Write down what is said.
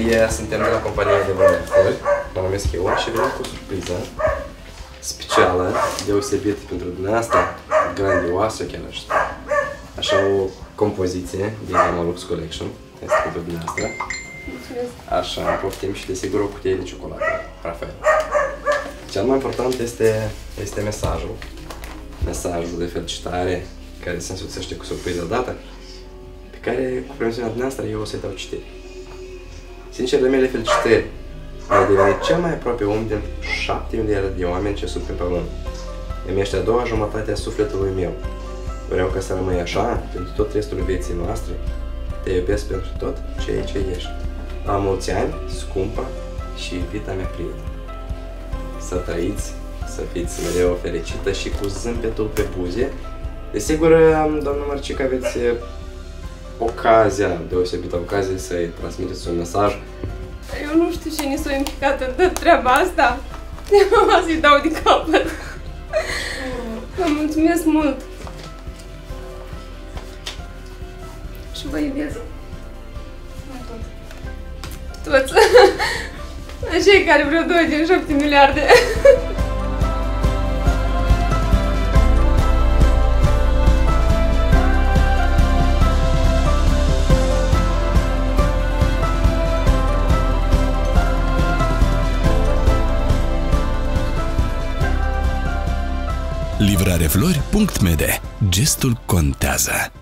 suntem de la compania de vânzări flori, mă numesc eu și venim cu o surpriză specială, deosebită pentru dumneavoastră, grandioasă chiar aș spune. Așa o compoziție din Malux Collection, este pentru dumneavoastră. Mulțumesc. Așa, poftim și desigur o cutie de ciocolată, Rafael. Cel mai important este mesajul. Mesajul de felicitare care se însuțește cu surpriza dată, pe care, cu permisiunea dumneavoastră, eu o să-i dau citire. Sincerele mele felicitări, ai devenit cel mai aproape om din 7 miliarde de oameni ce sunt pe pământ. Îmi ești a doua jumătate a sufletului meu. Vreau ca să rămâi așa pentru tot restul vieții noastre. Te iubesc pentru tot ceea ce ești. La mulți ani, scumpă și iubita mea prietenă. Să trăiți, să fiți mereu fericită și cu zâmbetul pe buze. Desigur, doamnă Mărcică, aveți ocazia, deosebită ocazie, să-i transmiteți un mesaj. Eu nu știu cine s-a implicat în toată treaba asta. O să-i dau de capăt. Vă mulțumesc mult. Și vă iubesc. Toți. Așa care vreo 2 din 7 miliarde. Livrareflori.md. Gestul contează.